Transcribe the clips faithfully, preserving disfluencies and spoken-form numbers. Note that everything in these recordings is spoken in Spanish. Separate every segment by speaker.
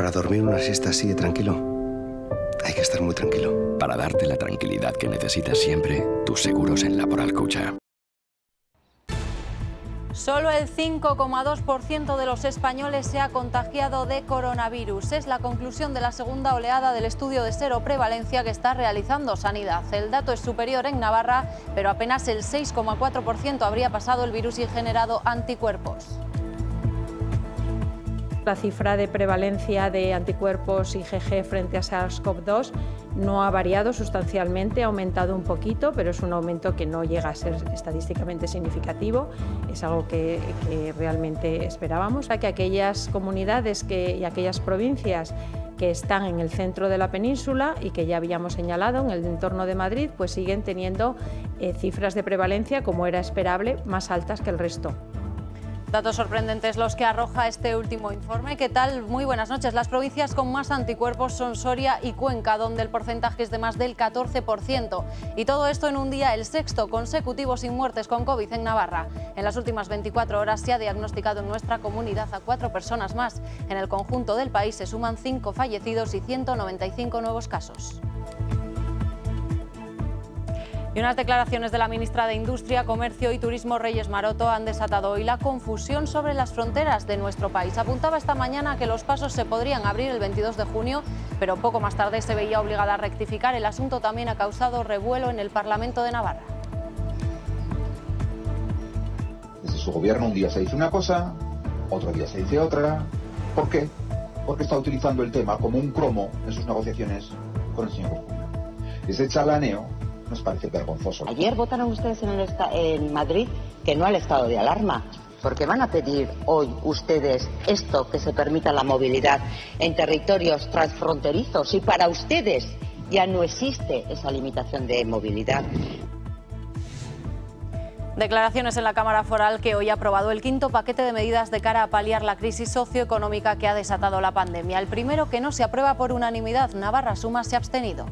Speaker 1: Para dormir una siesta así de tranquilo, hay que estar muy tranquilo.
Speaker 2: Para darte la tranquilidad que necesitas siempre, tus seguros en Laboral Cucha.
Speaker 3: Solo el cinco coma dos por ciento de los españoles se ha contagiado de coronavirus. Es la conclusión de la segunda oleada del estudio de seroprevalencia que está realizando Sanidad. El dato es superior en Navarra, pero apenas el seis coma cuatro por ciento habría pasado el virus y generado anticuerpos.
Speaker 4: La cifra de prevalencia de anticuerpos I G G frente a SARS CoV dos no ha variado sustancialmente, ha aumentado un poquito, pero es un aumento que no llega a ser estadísticamente significativo. Es algo que, que realmente esperábamos. Que aquellas comunidades que, y aquellas provincias que están en el centro de la península y que ya habíamos señalado en el entorno de Madrid, pues siguen teniendo eh, cifras de prevalencia, como era esperable, más altas que el resto.
Speaker 3: Datos sorprendentes los que arroja este último informe. ¿Qué tal? Muy buenas noches. Las provincias con más anticuerpos son Soria y Cuenca, donde el porcentaje es de más del catorce por ciento. Y todo esto en un día, el sexto consecutivo sin muertes con COVID en Navarra. En las últimas veinticuatro horas se ha diagnosticado en nuestra comunidad a cuatro personas más. En el conjunto del país se suman cinco fallecidos y ciento noventa y cinco nuevos casos. Y unas declaraciones de la ministra de Industria, Comercio y Turismo, Reyes Maroto, han desatado hoy la confusión sobre las fronteras de nuestro país. Apuntaba esta mañana que los pasos se podrían abrir el veintidós de junio, pero poco más tarde se veía obligada a rectificar. El asunto también ha causado revuelo en el Parlamento de Navarra.
Speaker 5: Desde su gobierno un día se dice una cosa, otro día se dice otra. ¿Por qué? Porque está utilizando el tema como un cromo en sus negociaciones con el señor Urkullu. Ese chalaneo nos parece vergonzoso.
Speaker 6: Ayer votaron ustedes en, el en Madrid que no al estado de alarma, porque van a pedir hoy ustedes esto, que se permita la movilidad en territorios transfronterizos, y para ustedes ya no existe esa limitación de movilidad.
Speaker 3: Declaraciones en la Cámara Foral, que hoy ha aprobado el quinto paquete de medidas de cara a paliar la crisis socioeconómica que ha desatado la pandemia. El primero, que no se aprueba por unanimidad. Navarra Suma se ha abstenido.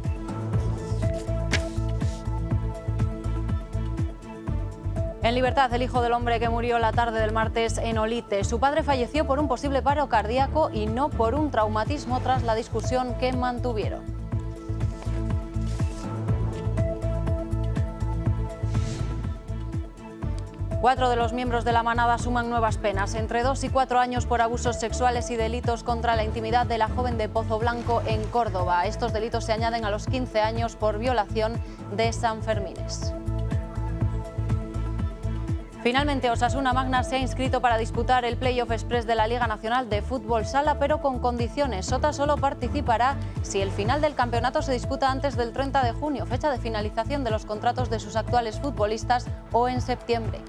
Speaker 3: En libertad, el hijo del hombre que murió la tarde del martes en Olite. Su padre falleció por un posible paro cardíaco y no por un traumatismo tras la discusión que mantuvieron. Cuatro de los miembros de la manada suman nuevas penas, entre dos y cuatro años por abusos sexuales y delitos contra la intimidad de la joven de Pozo Blanco en Córdoba. Estos delitos se añaden a los quince años por violación de Sanfermines. Finalmente, Osasuna Magna se ha inscrito para disputar el Playoff Express de la Liga Nacional de Fútbol Sala, pero con condiciones. Sota solo participará si el final del campeonato se disputa antes del treinta de junio, fecha de finalización de los contratos de sus actuales futbolistas, o en septiembre.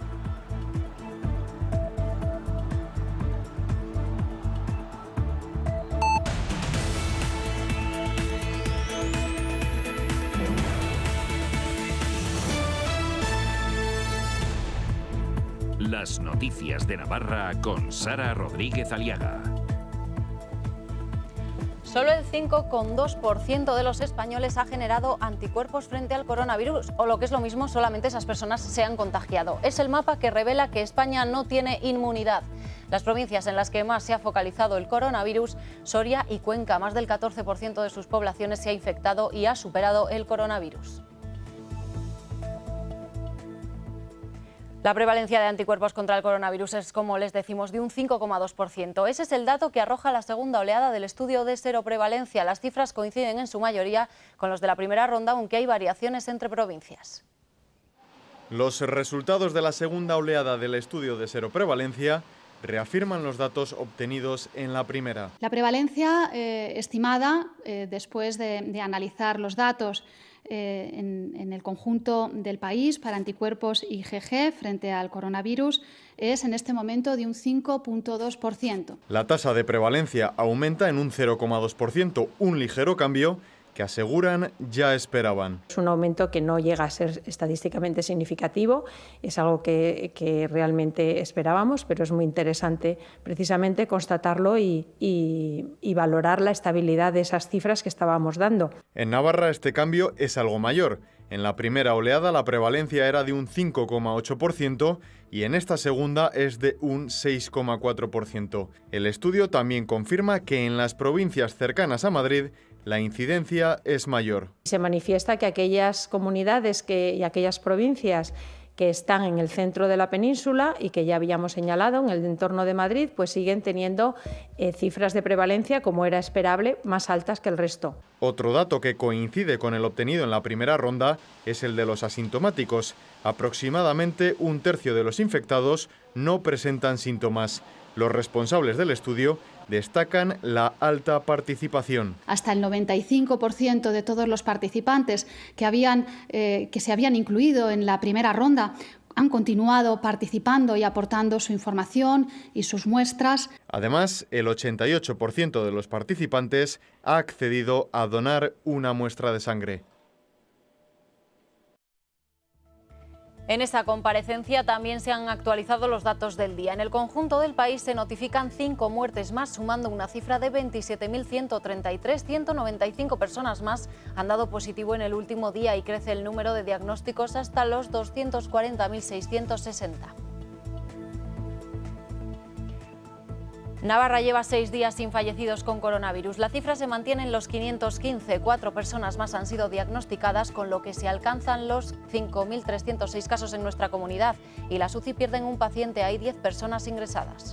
Speaker 7: Las noticias de Navarra con Sara Rodríguez Aliaga.
Speaker 3: Solo el cinco coma dos por ciento de los españoles ha generado anticuerpos frente al coronavirus, o lo que es lo mismo, solamente esas personas se han contagiado. Es el mapa que revela que España no tiene inmunidad. Las provincias en las que más se ha focalizado el coronavirus, Soria y Cuenca, más del catorce por ciento de sus poblaciones se ha infectado y ha superado el coronavirus. La prevalencia de anticuerpos contra el coronavirus es, como les decimos, de un cinco coma dos por ciento. Ese es el dato que arroja la segunda oleada del estudio de seroprevalencia. Las cifras coinciden en su mayoría con los de la primera ronda, aunque hay variaciones entre provincias.
Speaker 8: Los resultados de la segunda oleada del estudio de seroprevalencia reafirman los datos obtenidos en la primera.
Speaker 9: La prevalencia eh, estimada, eh, después de, de analizar los datos eh, en, en el conjunto del país para anticuerpos I G G frente al coronavirus, es en este momento de un cinco coma dos por ciento.
Speaker 8: La tasa de prevalencia aumenta en un cero coma dos por ciento, un ligero cambio que aseguran ya esperaban.
Speaker 4: Es un aumento que no llega a ser estadísticamente significativo, es algo que, que realmente esperábamos, pero es muy interesante precisamente constatarlo y, y, y valorar la estabilidad de esas cifras que estábamos dando.
Speaker 8: En Navarra este cambio es algo mayor. En la primera oleada la prevalencia era de un cinco coma ocho por ciento y en esta segunda es de un seis coma cuatro por ciento. El estudio también confirma que en las provincias cercanas a Madrid la incidencia es mayor.
Speaker 4: Se manifiesta que aquellas comunidades que, y aquellas provincias que están en el centro de la península y que ya habíamos señalado en el entorno de Madrid, pues siguen teniendo eh, cifras de prevalencia, como era esperable, más altas que el resto.
Speaker 8: Otro dato que coincide con el obtenido en la primera ronda es el de los asintomáticos. Aproximadamente un tercio de los infectados no presentan síntomas. Los responsables del estudio destacan la alta participación.
Speaker 9: Hasta el noventa y cinco por ciento de todos los participantes que, habían, eh, que se habían incluido en la primera ronda han continuado participando y aportando su información y sus muestras.
Speaker 8: Además, el ochenta y ocho por ciento de los participantes ha accedido a donar una muestra de sangre.
Speaker 3: En esta comparecencia también se han actualizado los datos del día. En el conjunto del país se notifican cinco muertes más, sumando una cifra de veintisiete mil ciento treinta y tres. ciento noventa y cinco personas más han dado positivo en el último día y crece el número de diagnósticos hasta los doscientos cuarenta mil seiscientos sesenta. Navarra lleva seis días sin fallecidos con coronavirus. La cifra se mantiene en los quinientos quince. Cuatro personas más han sido diagnosticadas, con lo que se alcanzan los cinco mil trescientos seis casos en nuestra comunidad. Y las U C I pierden un paciente. Hay diez personas ingresadas.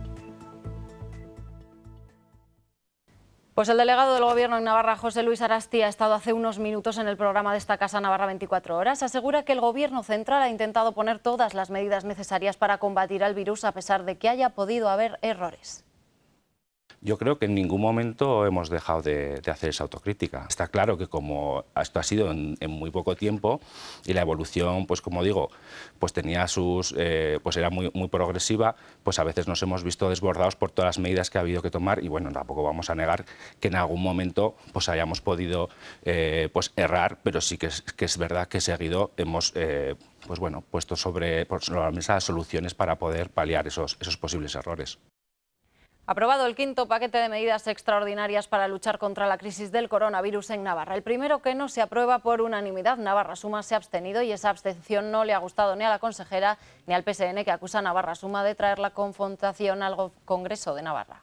Speaker 3: Pues el delegado del Gobierno en Navarra, José Luis Arasti, ha estado hace unos minutos en el programa de esta casa Navarra veinticuatro horas. Asegura que el Gobierno central ha intentado poner todas las medidas necesarias para combatir al virus, a pesar de que haya podido haber errores.
Speaker 10: Yo creo que en ningún momento hemos dejado de, de hacer esa autocrítica. Está claro que como esto ha sido en, en muy poco tiempo y la evolución, pues como digo, pues tenía sus, eh, pues era muy, muy progresiva, pues a veces nos hemos visto desbordados por todas las medidas que ha habido que tomar y bueno, tampoco vamos a negar que en algún momento pues hayamos podido eh, pues errar, pero sí que es, que es verdad que seguido hemos eh, pues bueno, puesto sobre, sobre la mesa soluciones para poder paliar esos, esos posibles errores.
Speaker 3: Aprobado el quinto paquete de medidas extraordinarias para luchar contra la crisis del coronavirus en Navarra. El primero que no se aprueba por unanimidad. Navarra Suma se ha abstenido y esa abstención no le ha gustado ni a la consejera ni al P S N, que acusa a Navarra Suma de traer la confrontación al Congreso de Navarra.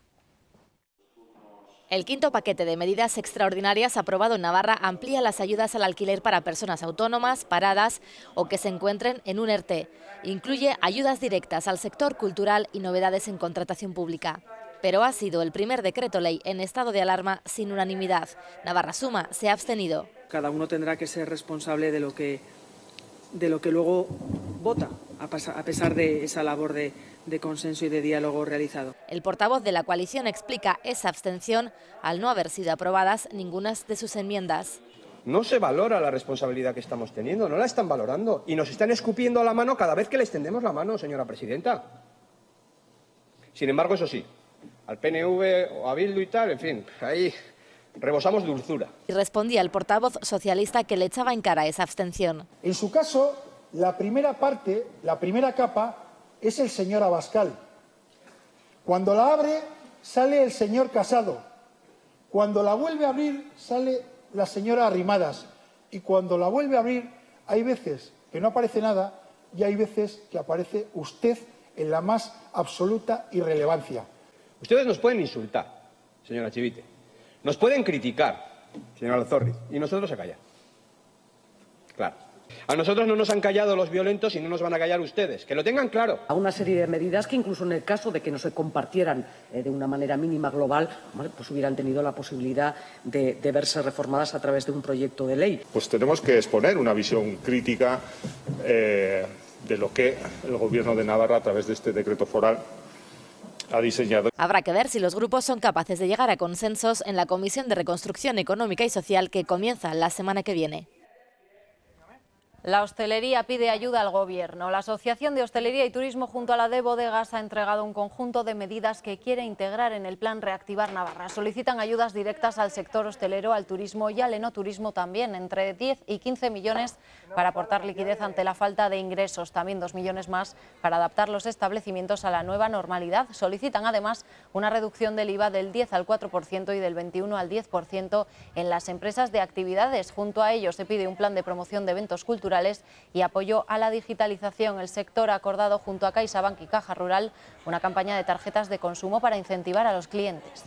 Speaker 11: El quinto paquete de medidas extraordinarias aprobado en Navarra amplía las ayudas al alquiler para personas autónomas, paradas o que se encuentren en un ERTE. Incluye ayudas directas al sector cultural y novedades en contratación pública. Pero ha sido el primer decreto ley en estado de alarma sin unanimidad. Navarra Suma se ha abstenido.
Speaker 12: Cada uno tendrá que ser responsable de lo que, de lo que luego vota, a pesar de esa labor de, de consenso y de diálogo realizado.
Speaker 11: El portavoz de la coalición explica esa abstención al no haber sido aprobadas ninguna de sus enmiendas.
Speaker 13: No se valora la responsabilidad que estamos teniendo, no la están valorando y nos están escupiendo a la mano cada vez que les tendemos la mano, señora presidenta. Sin embargo, eso sí, al P N V o a Bildu y tal, en fin, ahí rebosamos dulzura.
Speaker 11: Y respondía el portavoz socialista que le echaba en cara esa abstención.
Speaker 14: En su caso, la primera parte, la primera capa, es el señor Abascal. Cuando la abre, sale el señor Casado. Cuando la vuelve a abrir, sale la señora Arrimadas. Y cuando la vuelve a abrir, hay veces que no aparece nada y hay veces que aparece usted en la más absoluta irrelevancia.
Speaker 13: Ustedes nos pueden insultar, señora Chivite, nos pueden criticar, señora Alzorriz, y nosotros a callar. Claro. A nosotros no nos han callado los violentos y no nos van a callar ustedes, que lo tengan claro.
Speaker 15: A una serie de medidas que incluso en el caso de que no se compartieran eh, de una manera mínima global, bueno, pues hubieran tenido la posibilidad de, de verse reformadas a través de un proyecto de ley.
Speaker 16: Pues tenemos que exponer una visión crítica eh, de lo que el Gobierno de Navarra, a través de este decreto foral, ha diseñado.
Speaker 11: Habrá que ver si los grupos son capaces de llegar a consensos en la Comisión de Reconstrucción Económica y Social que comienza la semana que viene.
Speaker 3: La hostelería pide ayuda al Gobierno. La Asociación de Hostelería y Turismo junto a la de Bodegas ha entregado un conjunto de medidas que quiere integrar en el plan Reactivar Navarra. Solicitan ayudas directas al sector hostelero, al turismo y al enoturismo también, entre diez y quince millones para aportar liquidez ante la falta de ingresos, también dos millones más para adaptar los establecimientos a la nueva normalidad. Solicitan además una reducción del I V A del diez al cuatro por ciento y del veintiuno al diez por ciento en las empresas de actividades. Junto a ello se pide un plan de promoción de eventos culturales y apoyo a la digitalización. El sector ha acordado junto a CaixaBank y Caja Rural una campaña de tarjetas de consumo para incentivar a los clientes.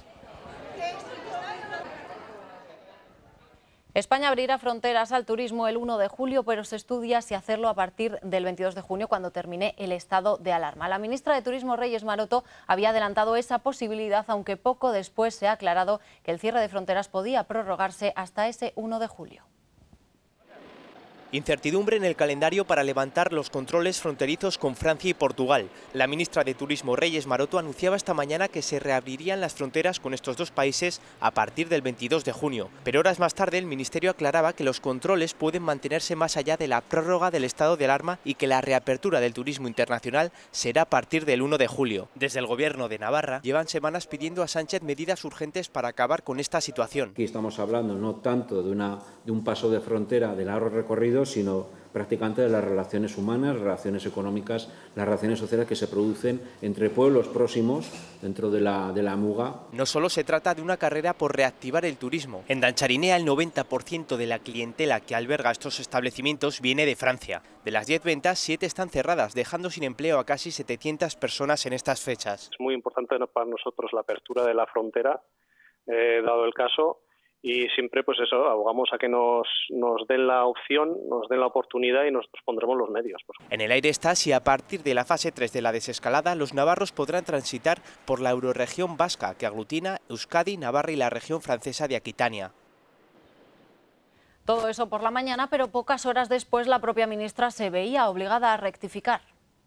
Speaker 3: España abrirá fronteras al turismo el uno de julio, pero se estudia si hacerlo a partir del veintidós de junio, cuando termine el estado de alarma. La ministra de Turismo, Reyes Maroto, había adelantado esa posibilidad, aunque poco después se ha aclarado que el cierre de fronteras podía prorrogarse hasta ese uno de julio.
Speaker 17: Incertidumbre en el calendario para levantar los controles fronterizos con Francia y Portugal. La ministra de Turismo, Reyes Maroto, anunciaba esta mañana que se reabrirían las fronteras con estos dos países a partir del veintidós de junio. Pero horas más tarde el Ministerio aclaraba que los controles pueden mantenerse más allá de la prórroga del estado de alarma y que la reapertura del turismo internacional será a partir del uno de julio. Desde el Gobierno de Navarra llevan semanas pidiendo a Sánchez medidas urgentes para acabar con esta situación.
Speaker 18: Aquí estamos hablando no tanto de, una, de un paso de frontera de largo recorrido, sino prácticamente de las relaciones humanas, relaciones económicas, las relaciones sociales que se producen entre pueblos próximos dentro de la, de la Muga.
Speaker 17: No solo se trata de una carrera por reactivar el turismo. En Dancharinea el noventa por ciento de la clientela que alberga estos establecimientos viene de Francia. De las diez ventas, siete están cerradas, dejando sin empleo a casi setecientas personas en estas fechas.
Speaker 19: Es muy importante para nosotros la apertura de la frontera, eh, dado el caso. Y siempre, pues eso, abogamos a que nos, nos den la opción, nos den la oportunidad y nosotros pondremos los medios. Pues.
Speaker 17: En el aire está si a partir de la fase tres de la desescalada los navarros podrán transitar por la eurorregión vasca, que aglutina Euskadi, Navarra y la región francesa de Aquitania.
Speaker 3: Todo eso por la mañana, pero pocas horas después la propia ministra se veía obligada a rectificar.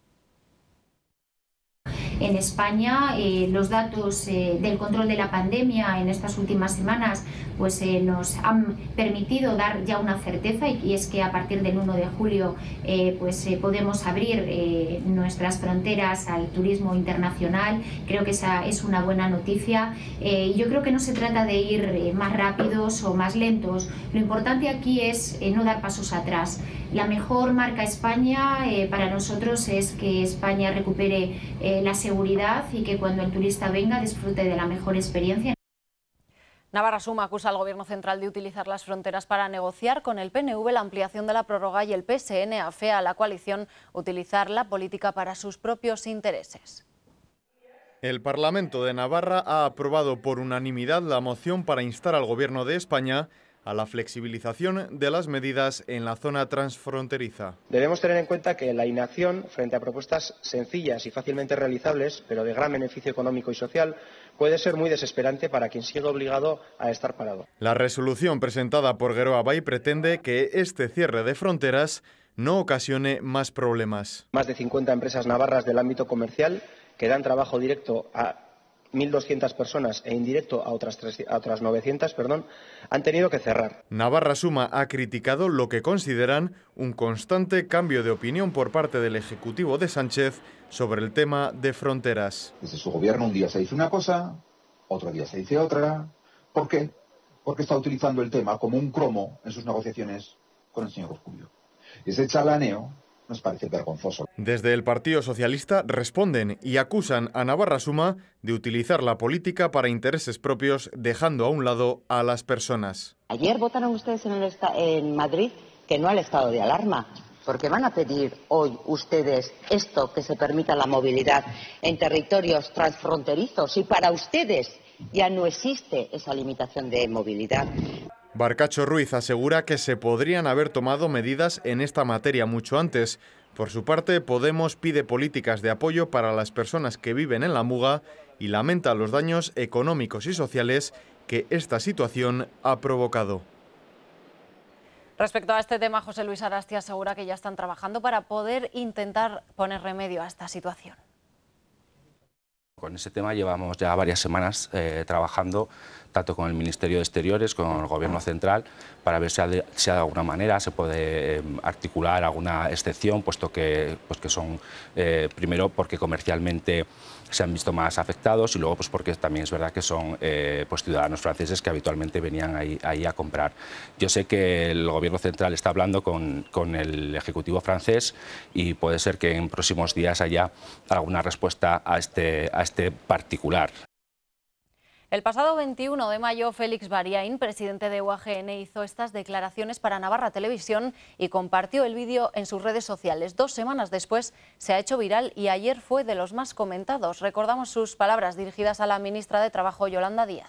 Speaker 20: En España, eh, los datos eh, del control de la pandemia en estas últimas semanas pues, eh, nos han permitido dar ya una certeza, y, y es que a partir del uno de julio eh, pues, eh, podemos abrir eh, nuestras fronteras al turismo internacional. Creo que esa es una buena noticia. Eh, y yo creo que no se trata de ir eh, más rápidos o más lentos. Lo importante aquí es eh, no dar pasos atrás. La mejor marca España eh, para nosotros es que España recupere eh, la seguridad y que cuando el turista venga disfrute de la mejor experiencia.
Speaker 3: Navarra Suma acusa al Gobierno central de utilizar las fronteras para negociar con el P N V la ampliación de la prórroga, y el P S N afea a la coalición utilizar la política para sus propios intereses.
Speaker 8: El Parlamento de Navarra ha aprobado por unanimidad la moción para instar al Gobierno de España a la flexibilización de las medidas en la zona transfronteriza.
Speaker 21: Debemos tener en cuenta que la inacción frente a propuestas sencillas y fácilmente realizables, pero de gran beneficio económico y social, puede ser muy desesperante para quien sigue obligado a estar parado.
Speaker 8: La resolución presentada por Geroa Bai pretende que este cierre de fronteras no ocasione más problemas.
Speaker 21: Más de cincuenta empresas navarras del ámbito comercial que dan trabajo directo a mil doscientas personas e indirecto a otras, tres, a otras novecientas, perdón, han tenido que cerrar.
Speaker 8: Navarra Suma ha criticado lo que consideran un constante cambio de opinión por parte del Ejecutivo de Sánchez sobre el tema de fronteras.
Speaker 5: Desde su gobierno un día se dice una cosa, otro día se dice otra. ¿Por qué? Porque está utilizando el tema como un cromo en sus negociaciones con el señor Urkullu. Ese chalaneo nos parece vergonzoso.
Speaker 8: Desde el Partido Socialista responden y acusan a Navarra Suma de utilizar la política para intereses propios, dejando a un lado a las personas.
Speaker 6: Ayer votaron ustedes en, el en Madrid que no al estado de alarma, porque van a pedir hoy ustedes esto, que se permita la movilidad en territorios transfronterizos, y para ustedes ya no existe esa limitación de movilidad.
Speaker 8: Barcacho Ruiz asegura que se podrían haber tomado medidas en esta materia mucho antes. Por su parte, Podemos pide políticas de apoyo para las personas que viven en la Muga y lamenta los daños económicos y sociales que esta situación ha provocado.
Speaker 3: Respecto a este tema, José Luis Arasti asegura que ya están trabajando para poder intentar poner remedio a esta situación.
Speaker 10: Con ese tema llevamos ya varias semanas eh, trabajando tanto con el Ministerio de Exteriores, con el Gobierno central, para ver si, de, si de alguna manera se puede eh, articular alguna excepción, puesto que, pues que son, eh, primero, porque comercialmente se han visto más afectados y luego pues porque también es verdad que son eh, pues ciudadanos franceses que habitualmente venían ahí, ahí a comprar. Yo sé que el Gobierno central está hablando con, con el Ejecutivo francés y puede ser que en próximos días haya alguna respuesta a este, a este particular.
Speaker 3: El pasado veintiuno de mayo, Félix Bariain, presidente de U A G N, hizo estas declaraciones para Navarra Televisión y compartió el vídeo en sus redes sociales. Dos semanas después se ha hecho viral y ayer fue de los más comentados. Recordamos sus palabras dirigidas a la ministra de Trabajo, Yolanda Díaz.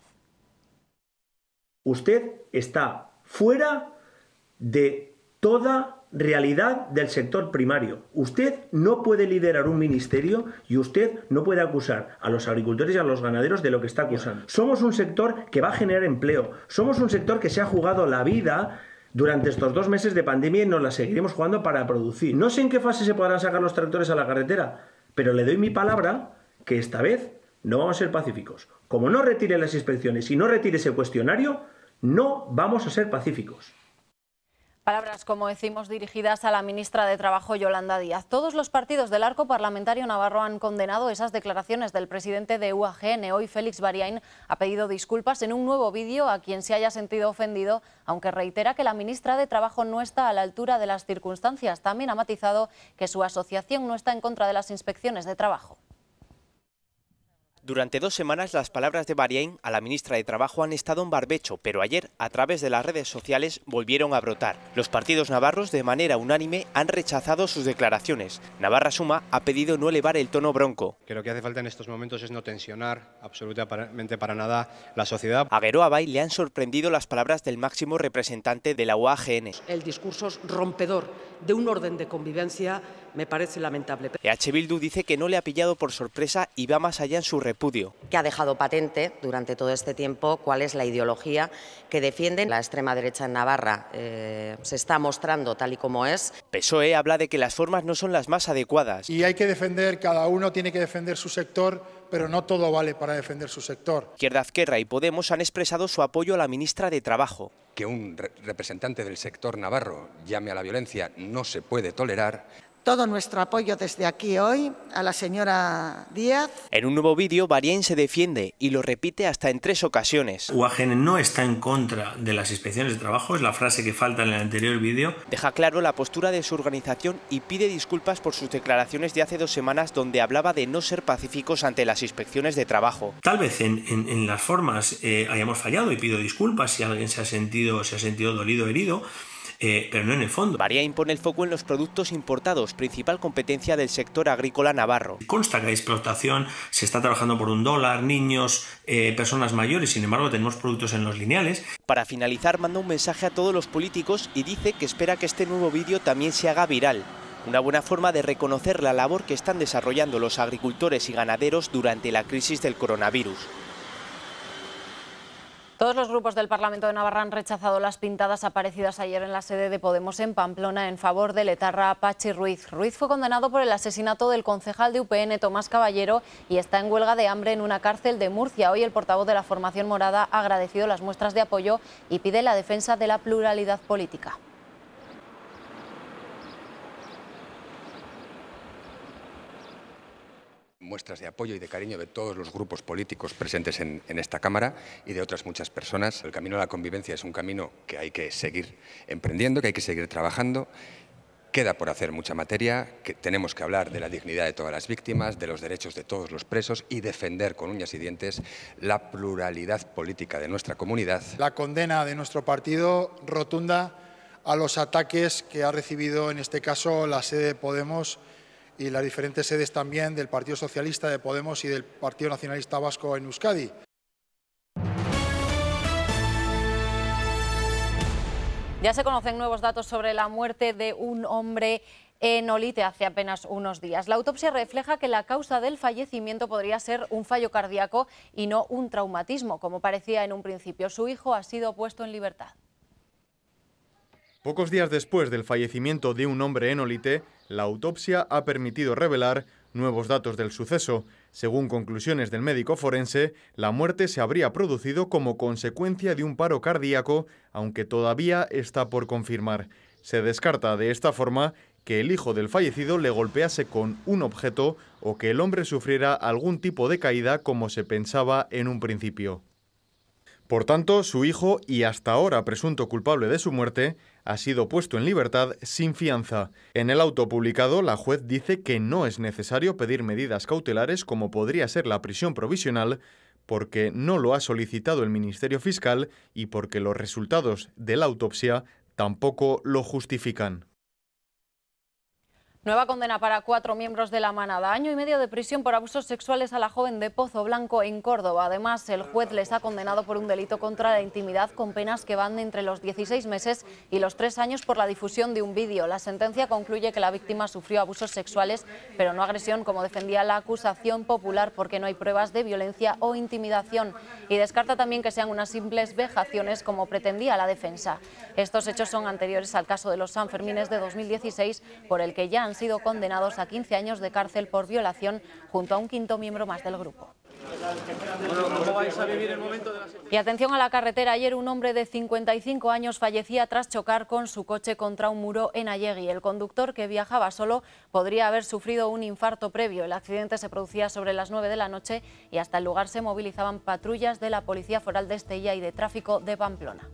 Speaker 1: Usted está fuera de toda realidad del sector primario. Usted no puede liderar un ministerio y usted no puede acusar a los agricultores y a los ganaderos de lo que está acusando. Somos un sector que va a generar empleo. Somos un sector que se ha jugado la vida durante estos dos meses de pandemia y nos la seguiremos jugando para producir. No sé en qué fase se podrán sacar los tractores a la carretera, pero le doy mi palabra que esta vez no vamos a ser pacíficos. Como no retire las inspecciones y no retire ese cuestionario, no vamos a ser pacíficos.
Speaker 3: Palabras, como decimos, dirigidas a la ministra de Trabajo, Yolanda Díaz. Todos los partidos del arco parlamentario navarro han condenado esas declaraciones del presidente de U A G N. Hoy Félix Bariain ha pedido disculpas en un nuevo vídeo a quien se haya sentido ofendido, aunque reitera que la ministra de Trabajo no está a la altura de las circunstancias. También ha matizado que su asociación no está en contra de las inspecciones de trabajo.
Speaker 17: Durante dos semanas las palabras de Bariain a la ministra de Trabajo han estado en barbecho, pero ayer, a través de las redes sociales, volvieron a brotar. Los partidos navarros, de manera unánime, han rechazado sus declaraciones. Navarra Suma ha pedido no elevar el tono bronco.
Speaker 13: Que lo que hace falta en estos momentos es no tensionar absolutamente para nada la sociedad.
Speaker 17: A Guero Abay le han sorprendido las palabras del máximo representante de la U A G N.
Speaker 15: El discurso rompedor de un orden de convivencia me parece lamentable.
Speaker 17: E H Bildu dice que no le ha pillado por sorpresa y va más allá en su repudio.
Speaker 6: Que ha dejado patente durante todo este tiempo cuál es la ideología que defienden la extrema derecha en Navarra. Eh, se está mostrando tal y como es.
Speaker 17: P S O E habla de que las formas no son las más adecuadas.
Speaker 14: Y hay que defender, cada uno tiene que defender su sector, pero no todo vale para defender su sector.
Speaker 17: Izquierda Ezquerra y Podemos han expresado su apoyo a la ministra de Trabajo.
Speaker 22: Que un re- representante del sector navarro llame a la violencia no se puede tolerar.
Speaker 23: Todo nuestro apoyo desde aquí hoy a la señora Díaz.
Speaker 17: En un nuevo vídeo, Bariain se defiende y lo repite hasta en tres ocasiones.
Speaker 24: U A G N no está en contra de las inspecciones de trabajo, es la frase que falta en el anterior vídeo.
Speaker 17: Deja claro la postura de su organización y pide disculpas por sus declaraciones de hace dos semanas donde hablaba de no ser pacíficos ante las inspecciones de trabajo.
Speaker 24: Tal vez en, en, en las formas eh, hayamos fallado y pido disculpas si alguien se ha sentido, se ha sentido dolido o herido. Eh, pero no en el fondo.
Speaker 17: Bariain pone el foco en los productos importados, principal competencia del sector agrícola navarro.
Speaker 24: Consta que hay explotación, se está trabajando por un dólar, niños, eh, personas mayores, sin embargo tenemos productos en los lineales.
Speaker 17: Para finalizar, manda un mensaje a todos los políticos y dice que espera que este nuevo vídeo también se haga viral. Una buena forma de reconocer la labor que están desarrollando los agricultores y ganaderos durante la crisis del coronavirus.
Speaker 3: Todos los grupos del Parlamento de Navarra han rechazado las pintadas aparecidas ayer en la sede de Podemos en Pamplona en favor del etarra Pachi Ruiz. Ruiz fue condenado por el asesinato del concejal de U P N Tomás Caballero y está en huelga de hambre en una cárcel de Murcia. Hoy el portavoz de la formación morada ha agradecido las muestras de apoyo y pide la defensa de la pluralidad política.
Speaker 22: Muestras de apoyo y de cariño de todos los grupos políticos presentes en, en esta Cámara y de otras muchas personas. El camino a la convivencia es un camino que hay que seguir emprendiendo, que hay que seguir trabajando. Queda por hacer mucha materia, que tenemos que hablar de la dignidad de todas las víctimas, de los derechos de todos los presos y defender con uñas y dientes la pluralidad política de nuestra comunidad.
Speaker 14: La condena de nuestro partido rotunda a los ataques que ha recibido en este caso la sede de Podemos y las diferentes sedes también del Partido Socialista, de Podemos y del Partido Nacionalista Vasco en Euskadi.
Speaker 3: Ya se conocen nuevos datos sobre la muerte de un hombre en Olite hace apenas unos días. La autopsia refleja que la causa del fallecimiento podría ser un fallo cardíaco y no un traumatismo, como parecía en un principio. Su hijo ha sido puesto en libertad.
Speaker 8: Pocos días después del fallecimiento de un hombre en Olite, la autopsia ha permitido revelar nuevos datos del suceso. Según conclusiones del médico forense, la muerte se habría producido como consecuencia de un paro cardíaco, aunque todavía está por confirmar. Se descarta de esta forma que el hijo del fallecido le golpease con un objeto o que el hombre sufriera algún tipo de caída como se pensaba en un principio. Por tanto, su hijo, y hasta ahora presunto culpable de su muerte, ha sido puesto en libertad sin fianza. En el auto publicado, la juez dice que no es necesario pedir medidas cautelares como podría ser la prisión provisional, porque no lo ha solicitado el Ministerio Fiscal y porque los resultados de la autopsia tampoco lo justifican.
Speaker 3: Nueva condena para cuatro miembros de la manada. Año y medio de prisión por abusos sexuales a la joven de Pozo Blanco en Córdoba. Además, el juez les ha condenado por un delito contra la intimidad con penas que van entre los dieciséis meses y los tres años por la difusión de un vídeo. La sentencia concluye que la víctima sufrió abusos sexuales, pero no agresión, como defendía la acusación popular, porque no hay pruebas de violencia o intimidación. Y descarta también que sean unas simples vejaciones, como pretendía la defensa. Estos hechos son anteriores al caso de los Sanfermines de dos mil dieciséis, por el que ya han sido condenados a quince años de cárcel por violación junto a un quinto miembro más del grupo. Y atención a la carretera. Ayer un hombre de cincuenta y cinco años fallecía tras chocar con su coche contra un muro en Allegui. El conductor, que viajaba solo, podría haber sufrido un infarto previo. El accidente se producía sobre las nueve de la noche y hasta el lugar se movilizaban patrullas de la Policía Foral de Estella y de Tráfico de Pamplona.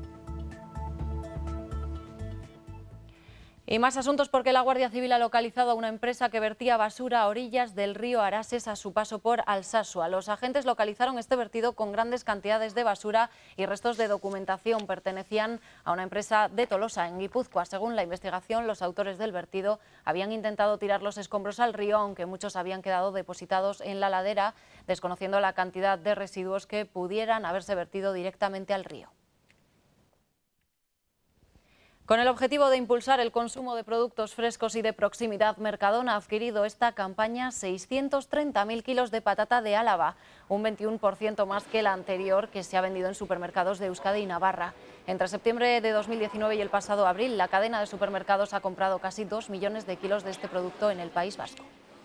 Speaker 3: Y más asuntos, porque la Guardia Civil ha localizado a una empresa que vertía basura a orillas del río Arases a su paso por Alsasua. Los agentes localizaron este vertido con grandes cantidades de basura y restos de documentación. Pertenecían a una empresa de Tolosa, en Guipúzcoa. Según la investigación, los autores del vertido habían intentado tirar los escombros al río, aunque muchos habían quedado depositados en la ladera, desconociendo la cantidad de residuos que pudieran haberse vertido directamente al río. Con el objetivo de impulsar el consumo de productos frescos y de proximidad, Mercadona ha adquirido esta campaña seiscientos treinta mil kilos de patata de Álava, un veintiuno por ciento más que la anterior, que se ha vendido en supermercados de Euskadi y Navarra. Entre septiembre de dos mil diecinueve y el pasado abril, la cadena de supermercados ha comprado casi dos millones de kilos de este producto en el País Vasco.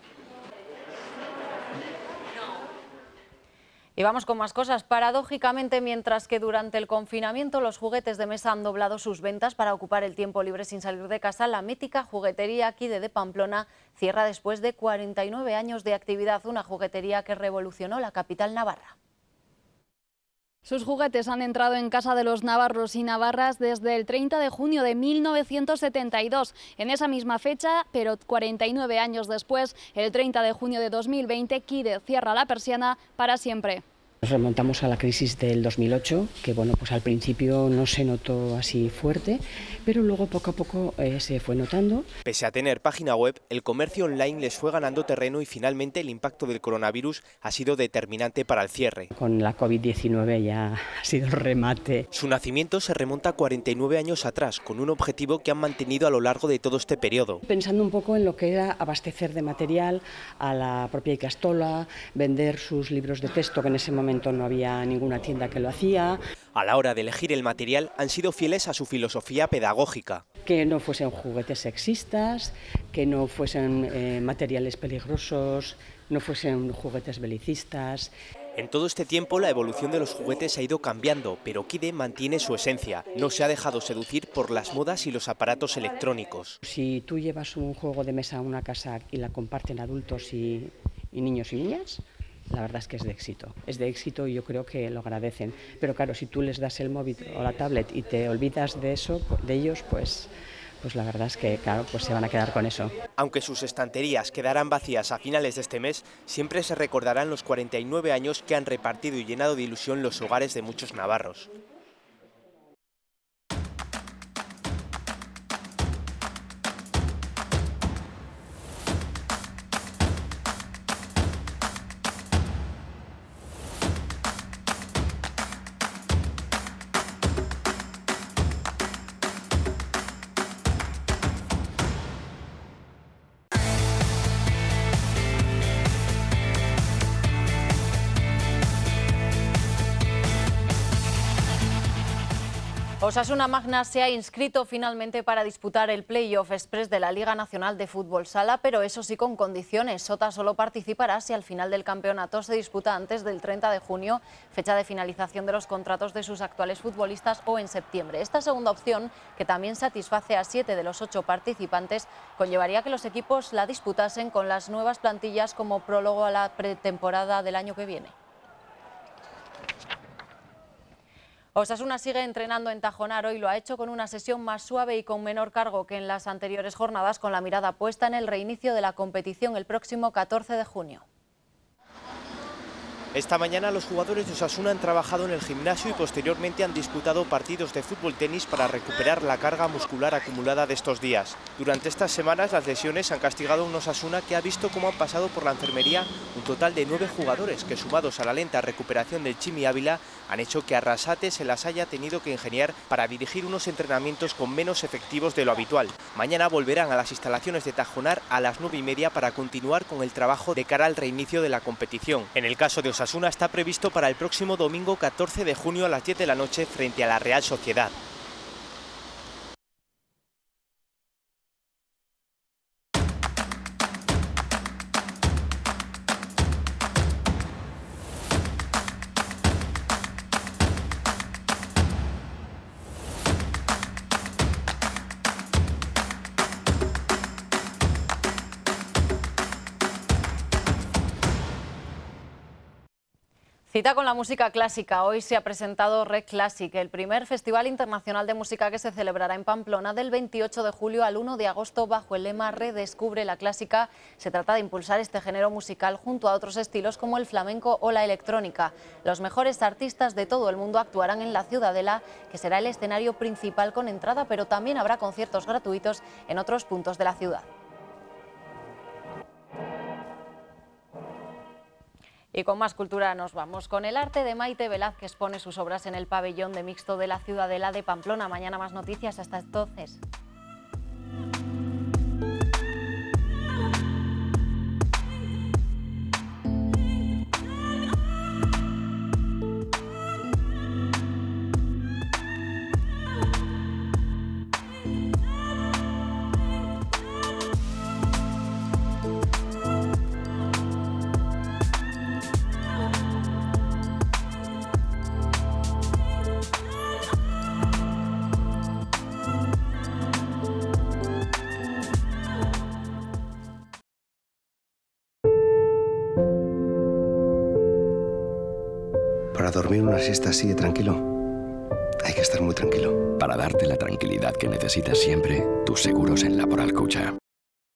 Speaker 3: Y vamos con más cosas. Paradójicamente, mientras que durante el confinamiento los juguetes de mesa han doblado sus ventas para ocupar el tiempo libre sin salir de casa, la mítica juguetería Kide de Pamplona cierra después de cuarenta y nueve años de actividad, una juguetería que revolucionó la capital navarra.
Speaker 2: Sus juguetes han entrado en casa de los navarros y navarras desde el treinta de junio de mil novecientos setenta y dos. En esa misma fecha, pero cuarenta y nueve años después, el treinta de junio de dos mil veinte, Kide cierra la persiana para siempre.
Speaker 4: Nos remontamos a la crisis del dos mil ocho, que bueno, pues al principio no se notó así fuerte, pero luego poco a poco eh, se fue notando.
Speaker 17: Pese a tener página web, el comercio online les fue ganando terreno y finalmente el impacto del coronavirus ha sido determinante para el cierre.
Speaker 4: Con la COVID diecinueve ya ha sido el remate.
Speaker 17: Su nacimiento se remonta a cuarenta y nueve años atrás, con un objetivo que han mantenido a lo largo de todo este periodo.
Speaker 4: Pensando un poco en lo que era abastecer de material a la propia Icastola, vender sus libros de texto, que en ese momento no había ninguna tienda que lo hacía.
Speaker 17: A la hora de elegir el material han sido fieles a su filosofía pedagógica.
Speaker 4: Que no fuesen juguetes sexistas, que no fuesen eh, materiales peligrosos, no fuesen juguetes belicistas.
Speaker 17: En todo este tiempo la evolución de los juguetes ha ido cambiando, pero Kide mantiene su esencia. No se ha dejado seducir por las modas y los aparatos electrónicos.
Speaker 4: Si tú llevas un juego de mesa a una casa y la comparten adultos y, y niños y niñas, la verdad es que es de éxito, es de éxito y yo creo que lo agradecen. Pero claro, si tú les das el móvil o la tablet y te olvidas de eso, de ellos, pues, pues la verdad es que claro, pues se van a quedar con eso.
Speaker 17: Aunque sus estanterías quedarán vacías a finales de este mes, siempre se recordarán los cuarenta y nueve años que han repartido y llenado de ilusión los hogares de muchos navarros.
Speaker 3: Osasuna Magna se ha inscrito finalmente para disputar el Playoff Express de la Liga Nacional de Fútbol Sala, pero eso sí con condiciones. Sota solo participará si al final del campeonato se disputa antes del treinta de junio, fecha de finalización de los contratos de sus actuales futbolistas, o en septiembre. Esta segunda opción, que también satisface a siete de los ocho participantes, conllevaría que los equipos la disputasen con las nuevas plantillas como prólogo a la pretemporada del año que viene. Osasuna sigue entrenando en Tajonar. Hoy lo ha hecho con una sesión más suave y con menor cargo que en las anteriores jornadas, con la mirada puesta en el reinicio de la competición el próximo catorce de junio.
Speaker 17: Esta mañana los jugadores de Osasuna han trabajado en el gimnasio y posteriormente han disputado partidos de fútbol tenis para recuperar la carga muscular acumulada de estos días. Durante estas semanas las lesiones han castigado a un Osasuna que ha visto cómo han pasado por la enfermería un total de nueve jugadores que, sumados a la lenta recuperación del Chimi Ávila, han hecho que Arrasate se las haya tenido que ingeniar para dirigir unos entrenamientos con menos efectivos de lo habitual. Mañana volverán a las instalaciones de Tajonar a las nueve y media para continuar con el trabajo de cara al reinicio de la competición. En el caso de Osasuna, Osasuna está previsto para el próximo domingo catorce de junio a las diez de la noche frente a la Real Sociedad.
Speaker 3: Cita con la música clásica. Hoy se ha presentado Red Classic, el primer festival internacional de música que se celebrará en Pamplona del veintiocho de julio al uno de agosto bajo el lema Redescubre la clásica. Se trata de impulsar este género musical junto a otros estilos como el flamenco o la electrónica. Los mejores artistas de todo el mundo actuarán en la Ciudadela, que será el escenario principal con entrada, pero también habrá conciertos gratuitos en otros puntos de la ciudad. Y con más cultura nos vamos con el arte de Maite Velázquez, que expone sus obras en el pabellón de mixto de la Ciudadela de Pamplona. Mañana más noticias, hasta entonces.
Speaker 7: Para dormir una siesta así de tranquilo, hay que estar muy tranquilo.
Speaker 9: Para darte la tranquilidad que necesitas siempre, tus seguros en Laboral Cucha.